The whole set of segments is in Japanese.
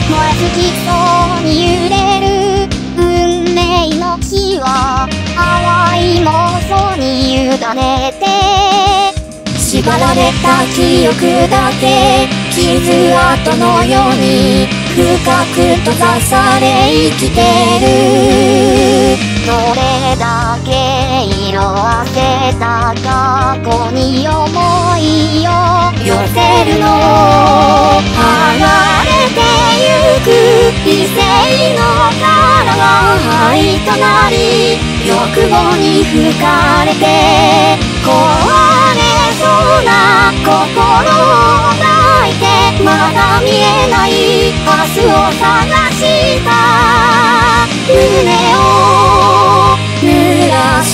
燃え尽きそうに揺れる運命の火は淡い妄想に委ねて、縛られた記憶だけ傷跡のように深く閉ざされ生きてる。どれだけ色あせた過去に思いを寄せるの。離れてゆく異性の殻は灰となり、欲望に吹かれて壊れそうな心を抱いて、まだ見えない明日を探した胸を濡らす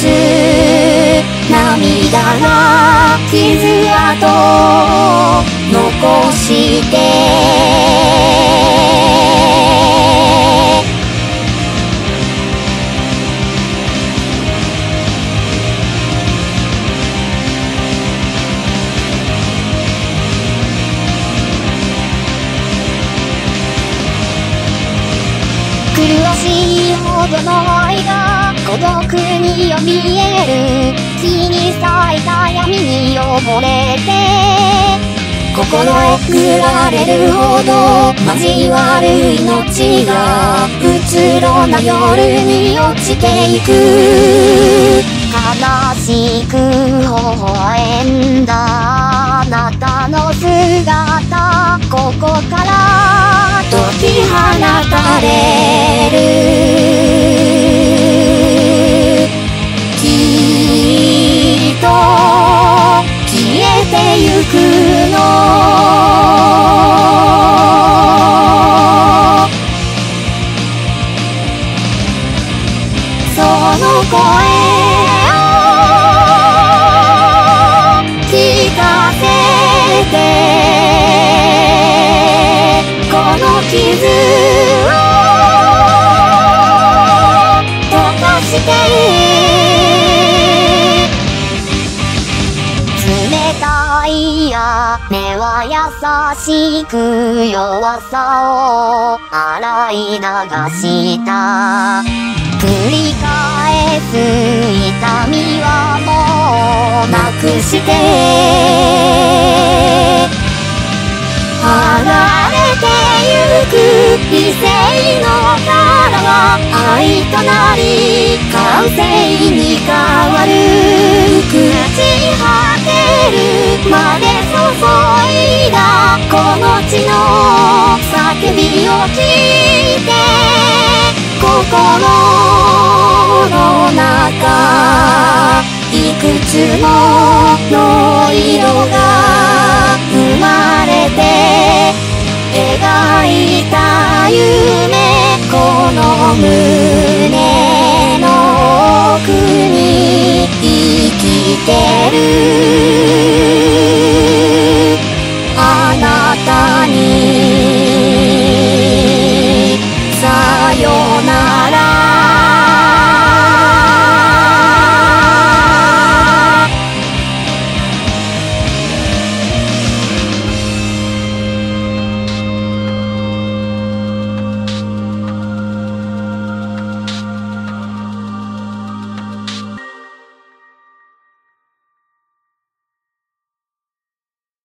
涙が傷跡残して苦しいほどの愛が孤独によみえる。木に咲いた闇に溺れて、心へぐられるほど交わる命がうつろな夜に落ちていく。悲しく微笑んだあなたの姿、ここから解き放たれる。きっと消えてゆくの。その声を聞かせて、この傷を溶かして冷たい雨は優しく弱さを洗い流した。繰り返す痛みはもうなくして、離れてゆく異性の殻は愛となり感性に変わる。朽ち果てるまで注いだこの血の叫びを聞いて、心の中いくつもの色が生まれて描いた夢、この胸の奥に生きてる。